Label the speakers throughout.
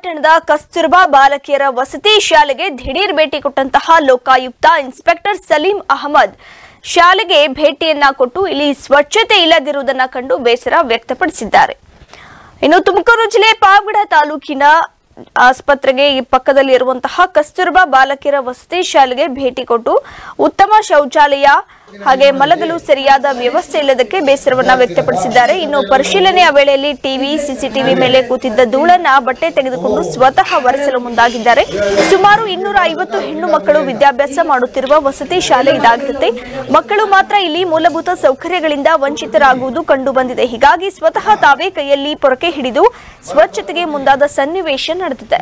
Speaker 1: ಪಟ್ಟಣದ ಕಸ್ತೂರ್ಬಾ ಬಾಲಕಿಯರ ವಸತಿ ಶಾಲೆಗೆ ದಿಢೀರ್ ಭೇಟಿ ಕೊಟ್ಟಂತಹ ಲೋಕಾಯುಕ್ತ ಇನ್ಸ್ಪೆಕ್ಟರ್ ಸಲೀಂ ಅಹಮದ್ ಶಾಲೆಗೆ ಭೇಟಿಯನ್ನ ಕೊಟ್ಟು ಇಲ್ಲಿ ಸ್ವಚ್ಛತೆ ಇಲ್ಲದಿರುವುದನ್ನು ಕಂಡು ಬೇಸರ ವ್ಯಕ್ತಪಡಿಸಿದ್ದಾರೆ. ಇನ್ನು ತುಮಕೂರು ಜಿಲ್ಲೆ ಪಾವಗಡ ತಾಲೂಕಿನ ಆಸ್ಪತ್ರೆಗೆ ಈ ಪಕ್ಕದಲ್ಲಿ ಇರುವಂತಹ ಕಸ್ತೂರ್ಬಾ ಬಾಲಕಿಯರ ವಸತಿ ಶಾಲೆಗೆ ಭೇಟಿ ಕೊಟ್ಟು ಉತ್ತಮ ಶೌಚಾಲಯ ಹಾಗೆ ಮಲಗಲು ಸರಿಯಾದ ವ್ಯವಸ್ಥೆ ಇಲ್ಲದಕ್ಕೆ ಬೇಸರವನ್ನ ವ್ಯಕ್ತಪಡಿಸಿದ್ದಾರೆ. ಇನ್ನು ಪರಿಶೀಲನೆಯ ವೇಳೆಯಲ್ಲಿ ಟಿವಿ ಸಿಸಿಟಿವಿ ಮೇಲೆ ಕೂತಿದ್ದ ಧೂಳನ್ನ ಬಟ್ಟೆ ತೆಗೆದುಕೊಂಡು ಸ್ವತಃ ಒರೆಸಲು ಮುಂದಾಗಿದ್ದಾರೆ. ಸುಮಾರು 250 ಹೆಣ್ಣು ಮಕ್ಕಳು ವಿದ್ಯಾಭ್ಯಾಸ ಮಾಡುತ್ತಿರುವ ವಸತಿ ಶಾಲೆ ಇದಾಗಿರುತ್ತೆ. ಮಕ್ಕಳು ಮಾತ್ರ ಇಲ್ಲಿ ಮೂಲಭೂತ ಸೌಕರ್ಯಗಳಿಂದ ವಂಚಿತರಾಗುವುದು ಕಂಡು ಬಂದಿದೆ. ಹೀಗಾಗಿ ಸ್ವತಃ ತಾವೇ ಕೈಯಲ್ಲಿ ಪೊರಕೆ ಹಿಡಿದು ಸ್ವಚ್ಛತೆಗೆ ಮುಂದಾದ ಸನ್ನಿವೇಶ ನಡೆದಿದೆ.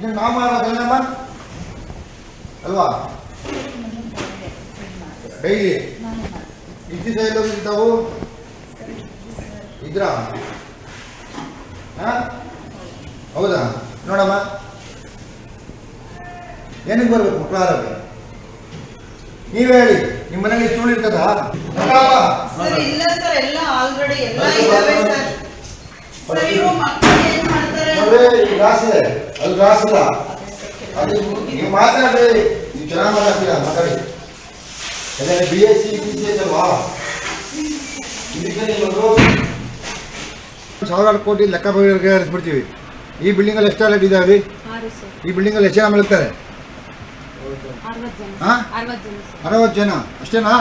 Speaker 2: ಹೌದಾ ನೋಡಮ್ಮ, ಏನಕ್ಕೆ ಬರ್ಬೇಕು ಮಕ್ಕಳು? ನೀವೇ ಹೇಳಿ, ನಿಮ್ಮ ಮನೇಲಿ ಚೂಳು ಇರ್ತದ?
Speaker 3: ಇಲ್ಲ ಸರ್, ಎಲ್ಲ ಆಲ್ರೆಡಿ ಎಲ್ಲ ಇದಾವೆ ಸರ್. ಸರ್ ಇವು ಮಕ್ಕಳು ಏನು ಮಾಡ್ತಾರೆ
Speaker 2: ನೋಡ್ರಿ, ಈ ಗ್ಲಾಸ್ ಇದೆ, ಅದು ಗ್ಲಾಸ್ ಇಲ್ಲ. ಅದು ನೀವು ಮಾತಾಡ್ರಿ, ನೀವು ಚೆನ್ನಾಗಿ ಮಾತಾಡ್ತೀರಾ, ಮಾತಾಡಿ. BSc PCS ಅಲ್ವಾ? ಇದಕ್ಕೆ ನೀವು ಸಾವಿರಾರು ಕೋಟಿ ಲೆಕ್ಕ ಹರಿಸ್ಬಿಡ್ತೀವಿ. ಈ ಬಿಲ್ಡಿಂಗ್ ಅಲ್ಲಿ ಎಷ್ಟು ಟಾಯ್ಲೆಟ್ ಇದಾವೆ? ಈ ಬಿಲ್ಡಿಂಗ್ ಅಲ್ಲಿ ಎಷ್ಟು ಜನ ಮಲಗ್ತಾರೆ? 60 ಜನ ಅಷ್ಟೇನಾ?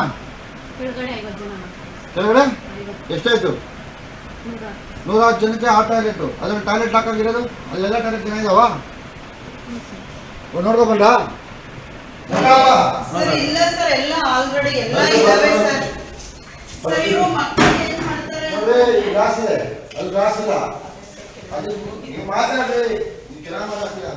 Speaker 2: ಕೆಳಗಡೆ ಎಷ್ಟಾಯ್ತು? 110 ಜನಕ್ಕೆ ಆ ಟಾಯ್ಲೆಟ್. ಅದ್ರಲ್ಲಿ ಟಾಯ್ಲೆಟ್ ಲಾಕ್ ಆಗಿರೋದು ಅಲ್ಲೆಲ್ಲ ಟಾಯ್ಲೆಟ್ ಜನ ಇದಾವ? ನೋಡ್ಕೊಬಂದ?
Speaker 3: ಸರ್ ಇಲ್ಲ ಸರ್, ಎಲ್ಲ ಆಲ್ರೆಡಿ ಎಲ್ಲ ಇದಾವೆ ಸರ್. ಸರ್ ಇವು ಮಕ್ಕಳು ಏನು ಮಾಡ್ತಾರೆ
Speaker 2: ನೋಡ್ರಿ, ಈ ಗ್ಲಾಸ್ ಇದೆ, ಅದು ಗ್ಲಾಸ್ ಇಲ್ಲ. ಅದು ನೀವು ಮಾತಾಡ್ರಿ, ನೀವು ಚೆನ್ನಾಗಿ ಮಾತಾಡ್ತೀರಾ.